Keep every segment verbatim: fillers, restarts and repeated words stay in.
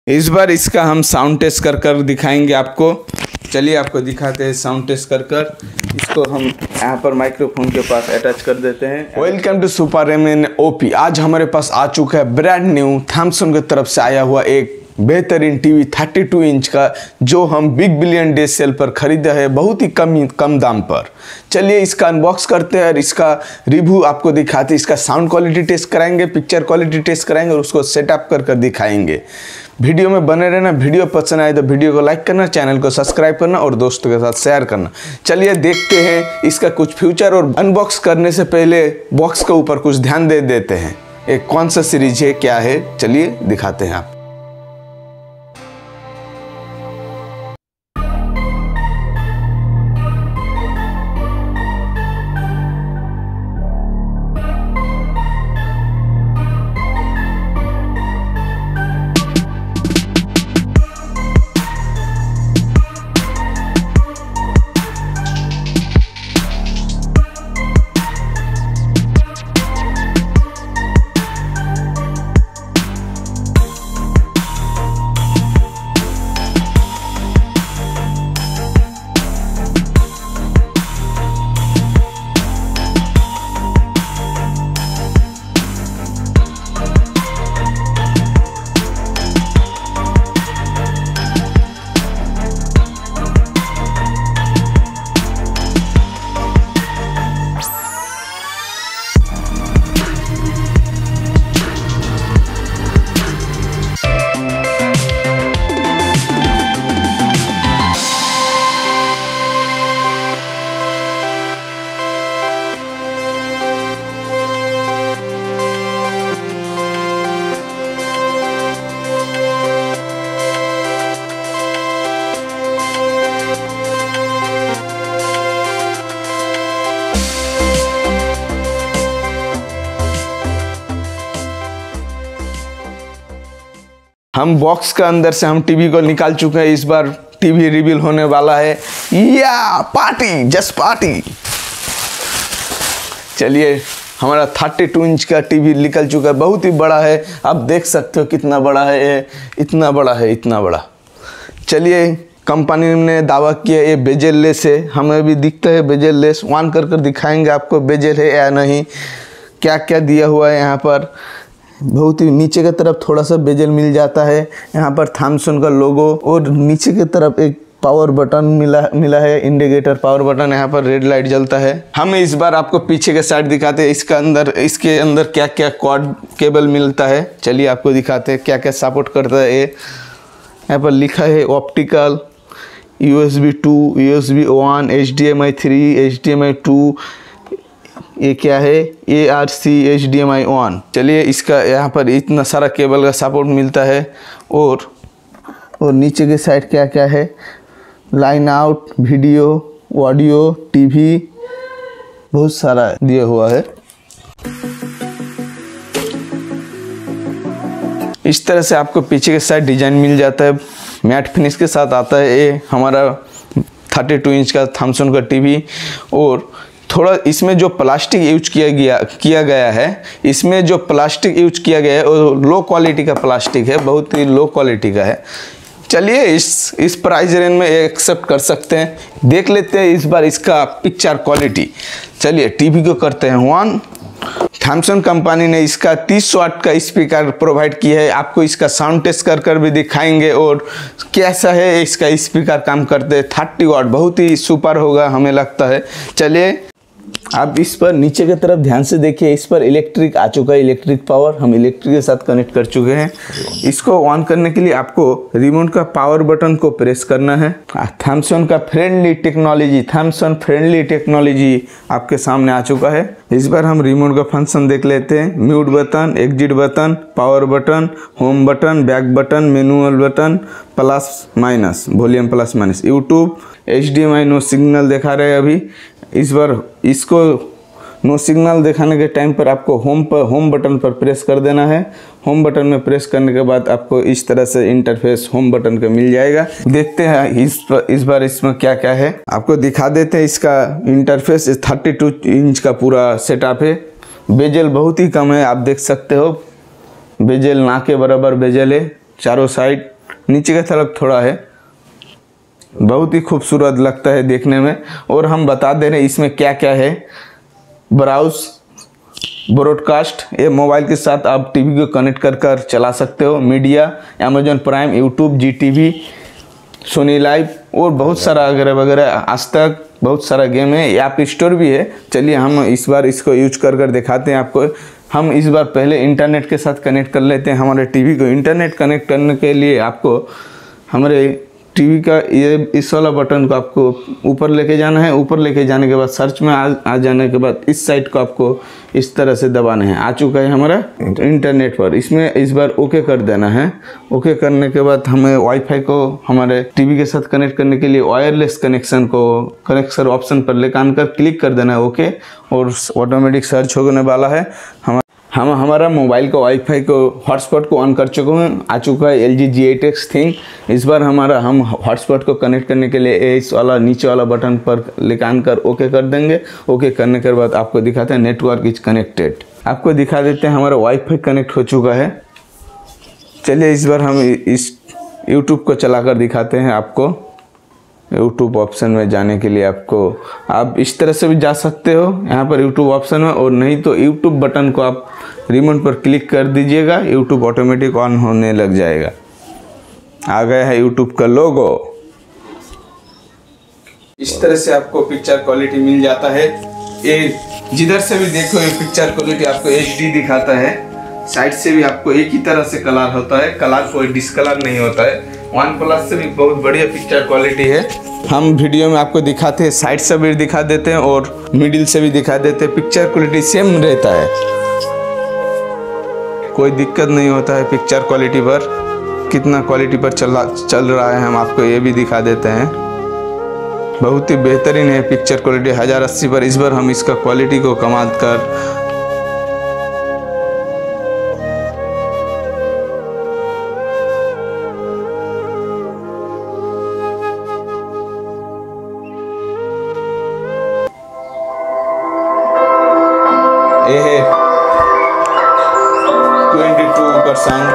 इस बार इसका हम साउंड टेस्ट कर कर दिखाएंगे आपको। चलिए आपको दिखाते हैं साउंड टेस्ट कर कर। इसको हम यहाँ पर माइक्रोफोन के पास अटैच कर देते हैं। Welcome to super M N O P. आज हमारे पास आ चुका है ब्रांड न्यू थॉमसन की तरफ से आया हुआ एक बेहतरीन टीवी बत्तीस इंच का, जो हम बिग बिलियन डे सेल पर खरीदा है बहुत ही कम कम दाम पर। चलिए इसका अनबॉक्स करते हैं और इसका रिव्यू आपको दिखाते हैं। इसका साउंड क्वालिटी टेस्ट कराएंगे, पिक्चर क्वालिटी टेस्ट कराएंगे और उसको सेटअप कर कर दिखाएंगे। वीडियो में बने रहना। वीडियो पसंद आए तो वीडियो को लाइक करना, चैनल को सब्सक्राइब करना और दोस्तों के साथ शेयर करना। चलिए देखते हैं इसका कुछ फ्यूचर। और अनबॉक्स करने से पहले बॉक्स के ऊपर कुछ ध्यान दे देते हैं, एक कौन सा सीरीज है, क्या है, चलिए दिखाते हैं आप। हम बॉक्स के अंदर से हम टीवी को निकाल चुके हैं। इस बार टीवी रिवील होने वाला है। या पार्टी, जस्ट पार्टी। चलिए हमारा बत्तीस इंच का टीवी निकल चुका है, बहुत ही बड़ा है। आप देख सकते हो कितना बड़ा है ये, इतना बड़ा है, इतना बड़ा। चलिए कंपनी ने दावा किया ये बेजेल लेस है, हमें भी दिखता है बेजेल लेस। ऑन कर कर दिखाएंगे आपको बेजेल है या नहीं, क्या क्या दिया हुआ है यहाँ पर। बहुत ही नीचे की तरफ थोड़ा सा बेजल मिल जाता है, यहाँ पर थॉमसन का लोगो, और नीचे की तरफ एक पावर बटन मिला मिला है, इंडिकेटर पावर बटन। यहाँ पर रेड लाइट जलता है। हम इस बार आपको पीछे के साइड दिखाते हैं, इसका अंदर इसके अंदर क्या क्या कॉर्ड केबल मिलता है। चलिए आपको दिखाते हैं क्या क्या सपोर्ट करता है ये। यहाँ पर लिखा है optical, U S B two, U S B one, H D M I three, H D M I two, ये क्या है, A R C, H D M I one. चलिए इसका यहाँ पर इतना सारा केबल का सपोर्ट मिलता है। और और नीचे के साइड क्या क्या है, line out, video, audio, TV, बहुत सारा दिया हुआ है। इस तरह से आपको पीछे के साइड डिजाइन मिल जाता है, मैट फिनिश के साथ आता है। ये हमारा बत्तीस इंच का थॉमसन का टीवी। और थोड़ा इसमें जो प्लास्टिक यूज किया गया किया गया है इसमें जो प्लास्टिक यूज किया गया है वो लो क्वालिटी का प्लास्टिक है, बहुत ही लो क्वालिटी का है। चलिए इस इस प्राइस रेंज में एक्सेप्ट कर सकते हैं। देख लेते हैं इस बार इसका पिक्चर क्वालिटी। चलिए टीवी को करते हैं ऑन। थॉमसन कंपनी ने इसका तीस वाट का स्पीकर प्रोवाइड किया है। आपको इसका साउंड टेस्ट कर कर भी दिखाएंगे और कैसा है इसका स्पीकर काम करते हैं। तीस वाट बहुत ही सुपर होगा हमें लगता है। चलिए आप इस पर नीचे की तरफ ध्यान से देखिए, इस पर इलेक्ट्रिक आ चुका है, इलेक्ट्रिक पावर। हम इलेक्ट्रिक के साथ कनेक्ट कर चुके हैं। इसको ऑन करने के लिए आपको रिमोट का पावर बटन को प्रेस करना है। थॉमसन का friendly technology, Thomson friendly technology आपके सामने आ चुका है। इस बार हम रिमोट का फंक्शन देख लेते हैं। Mute button, exit button, power button, home button, back button, manual button, plus minus, volume plus minus, YouTube, H D M I no signal दिखा रहे हैं अभी। इस बार इसको नो सिग्नल दिखाने के टाइम पर आपको होम पर होम बटन पर प्रेस कर देना है। होम बटन में प्रेस करने के बाद आपको इस तरह से इंटरफेस होम बटन का मिल जाएगा। देखते हैं इस इस बार इसमें क्या क्या है, आपको दिखा देते हैं। इसका इंटरफेस बत्तीस इंच का पूरा सेटअप है। बेजल बहुत ही कम है, आप देख सकते हो। बेजल ना के बराबर बेजल है चारों साइड। नीचे की तरफ थोड़ा है, बहुत ही खूबसूरत लगता है देखने में। और हम बता दे रहे हैं इसमें क्या क्या है। ब्राउज, ब्रॉडकास्ट, ये मोबाइल के साथ आप टीवी को कनेक्ट कर कर चला सकते हो। Media, Amazon Prime, YouTube, Zee T V, Sony Liv और बहुत सारा वगैरह वगैरह, आज तक बहुत सारा गेम है। ऐप स्टोर भी है। चलिए हम इस बार इसको यूज कर कर दिखाते हैं आपको। हम इस बार पहले इंटरनेट के साथ कनेक्ट कर लेते हैं हमारे टीवी को। इंटरनेट कनेक्ट करने के लिए आपको हमारे टीवी का ये इस वाला बटन को आपको ऊपर लेके जाना है। ऊपर लेके जाने के बाद सर्च में आ, आ जाने के बाद इस साइड को आपको इस तरह से दबाना है। आ चुका है हमारा इंटरनेट पर। इसमें इस बार ओके कर देना है। ओके करने के बाद हमें वाईफाई को हमारे टीवी के साथ कनेक्ट करने के लिए वायरलेस कनेक्शन को कनेक्शन ऑप्शन पर लेकर आकर क्लिक कर देना है ओके, और ऑटोमेटिक सर्च होने वाला है। हम हम हमारा मोबाइल को वाईफाई को हॉटस्पॉट को ऑन कर चुके हैं। आ चुका है L G G eight X ThinQ. इस बार हमारा हम हॉटस्पॉट को कनेक्ट करने के लिए इस वाला नीचे वाला बटन पर लेकर कर ओके कर देंगे। ओके करने के बाद आपको दिखाते हैं नेटवर्क इज कनेक्टेड। आपको दिखा देते हैं हमारा वाईफाई कनेक्ट हो चुका है। चलिए इस बार हम इस यूट्यूब को चला कर दिखाते हैं आपको। यूट्यूब ऑप्शन में जाने के लिए आपको आप इस तरह से भी जा सकते हो यहाँ पर यूट्यूब ऑप्शन में, और नहीं तो यूट्यूब बटन को आप रिमोट पर क्लिक कर दीजिएगा। यूट्यूब ऑटोमेटिक ऑन होने लग जाएगा। आ गया है यूट्यूब का लोगो। इस तरह से आपको पिक्चर क्वालिटी मिल जाता है। ये जिधर से भी देखो ये पिक्चर क्वालिटी आपको एच डी दिखाता है। साइड से भी आपको एक ही तरह से कलर होता है, कलर कोई डिस्कलर नहीं होता है। वन प्लस से भी बहुत बढ़िया पिक्चर क्वालिटी है। हम वीडियो में आपको दिखाते हैं, साइड से भी दिखा देते हैं और मिडिल से भी दिखा देते हैं। पिक्चर क्वालिटी सेम रहता है, कोई दिक्कत नहीं होता है पिक्चर क्वालिटी पर। कितना क्वालिटी पर चला चल रहा है हम आपको ये भी दिखा देते हैं। बहुत ही बेहतरीन है पिक्चर क्वालिटी हज़ार अस्सी पर। इस बार हम इसका क्वालिटी को कमाल कर ये है बाईस परसेंट।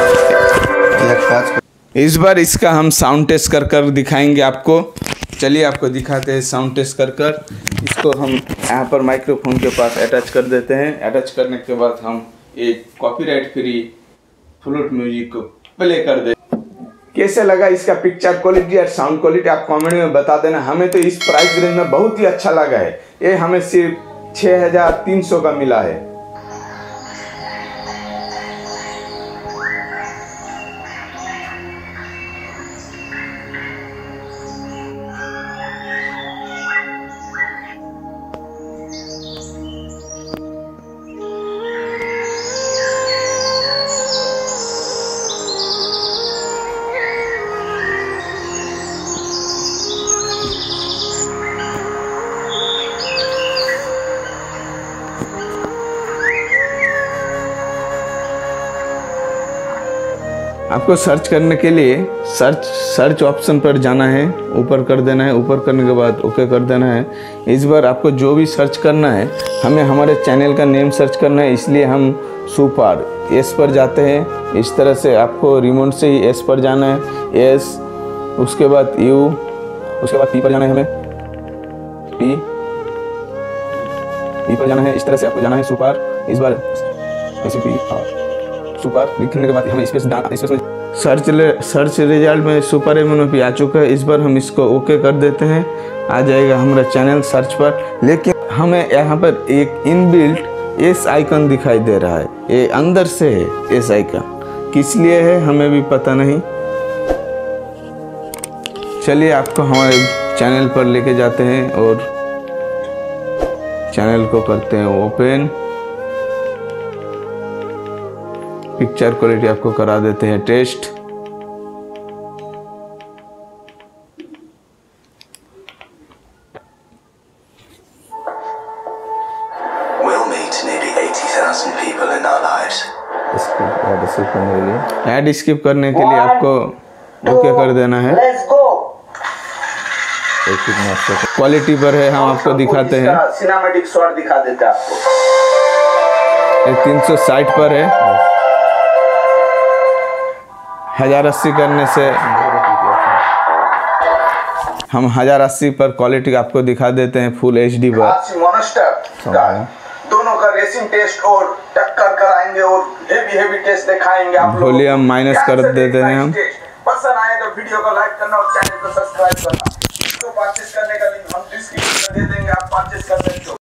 इस बार इसका हम साउंड टेस्ट कर कर दिखाएंगे आपको। चलिए आपको दिखाते हैं साउंड टेस्ट कर कर। इसको हम यहाँ पर माइक्रोफोन के पास अटैच कर देते हैं। अटैच करने के बाद हम एक कॉपीराइट फ्री फ्लूट म्यूजिक को प्ले कर दे। कैसे लगा इसका पिक्चर क्वालिटी और साउंड क्वालिटी आप कमेंट में बता देना। हमें तो इस प्राइस रेंज में बहुत ही अच्छा लगा है। ये हमें सिर्फ छः हजार तीन सौ का मिला है। आपको सर्च करने के लिए सर्च सर्च ऑप्शन पर जाना है, ऊपर कर देना है। ऊपर करने के बाद ओके कर देना है। इस बार आपको जो भी सर्च करना है, हमें हमारे चैनल का नेम सर्च करना है, इसलिए हम सुपर एस पर जाते हैं। इस तरह से आपको रिमोट से ही एस पर जाना है। एस, उसके बाद यू, उसके बाद पी पर जाना है। हमें पी पी पर जाना है। इस तरह से आपको जाना है सुपर। इस बार ऐसे पी सुपर लिखने के बाद हमें स्पेस स्पेस में सर्च ले सर्च रिजल्ट में सुपर एमओपी आ चुका है। इस बार हम इसको ओके कर देते हैं। आ जाएगा हमारा चैनल सर्च पर। लेकिन हमें यहाँ पर एक इनबिल्ट एस आइकन दिखाई दे रहा है। ये अंदर से है एस आइकन, किस लिए है हमें भी पता नहीं। चलिए आपको हमारे चैनल पर लेके जाते हैं और चैनल को करते हैं ओपन। पिक्चर क्वालिटी आपको करा देते हैं test. We'll meet nearly eighty thousand people in our lives. ऐड स्किप करने के लिए ऐड स्किप करने के लिए आपको ओके कर देना है। क्वालिटी पर है, हम आपको दिखाते हैं। सिनेमैटिक शॉट दिखा देते हैं आपको। तीन सौ साठ पर है। हज़ार अस्सी करने से हम हज़ार अस्सी पर क्वालिटी आपको दिखा देते हैं फुल एच डी पर। दोनों का रेसिंग टेस्ट और टक्कर कराएंगे और हेवी हेवी टेस्ट दिखाएंगे आप लोगों को। वॉल्यूम माइनस कर देते हैं हम। पसंद आए तो वीडियो को लाइक करना और चैनल को सब्सक्राइब करना। इसको परचेस करने का लिंक हम डिस्क्रिप्शन में दे देंगे, आप परचेस कर सकते हो।